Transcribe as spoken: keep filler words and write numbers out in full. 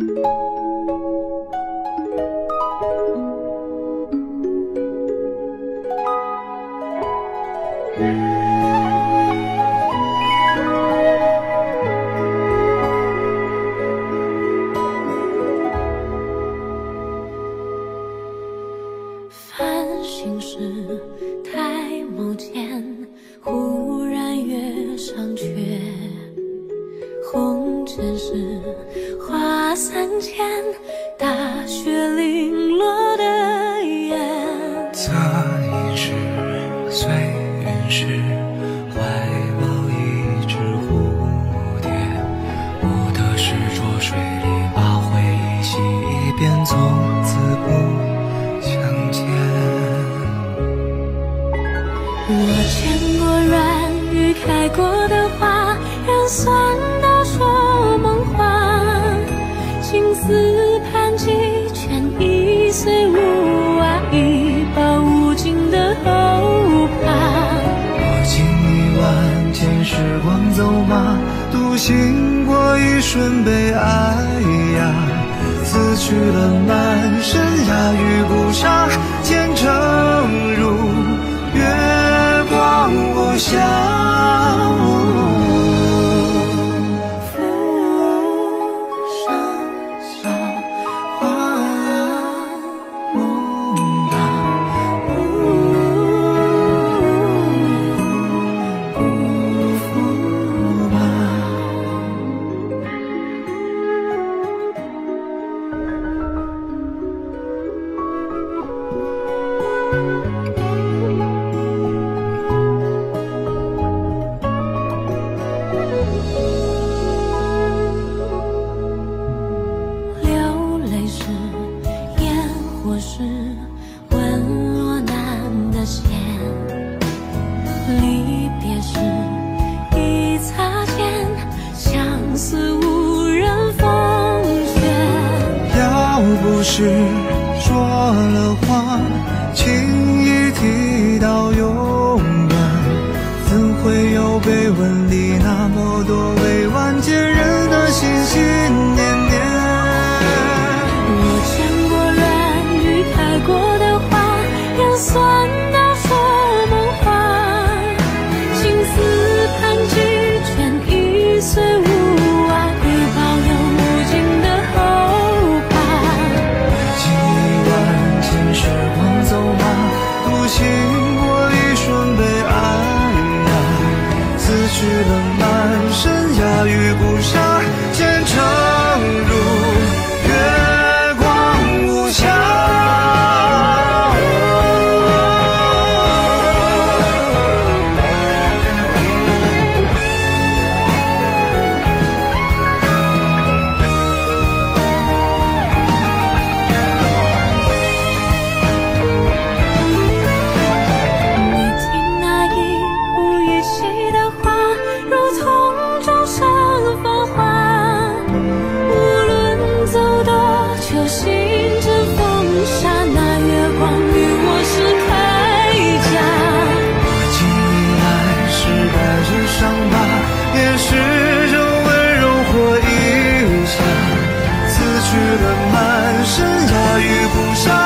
繁星是抬眸间，忽然月上缺。红尘是花三千，大雪零落的眼。 侧影是随云是怀抱一只蝴蝶，我的是浊水里把回忆洗一遍，从此不相见。 我见过软语开过的花，人算到说梦话。青丝盘几圈，一岁无啊，一报无尽的后怕。 我经历万千时光走马，独行过一瞬悲哀呀，辞去了满身雅与孤沙，前程如月光无暇。 流泪是烟火是吻落难的线，离别时一擦肩，相思无人风雪。 要不是说了话，轻易提到永远，怎会有碑文里那么多未完结人的心心念念。 我见过软语开过的花，人算到说梦话。青丝盘几圈，一岁无啊，一保有无尽的后怕。 经历万千时光走马，独行过一瞬悲哀呀，辞去了满身雅与孤沙，前程如月光无暇。 你听那一呼一吸的话，如同众生繁华。无论走多久，心针风沙，那月光与我是铠甲。 我经历来世带着伤疤，也试着温柔活一下，辞去了满身雅与孤沙。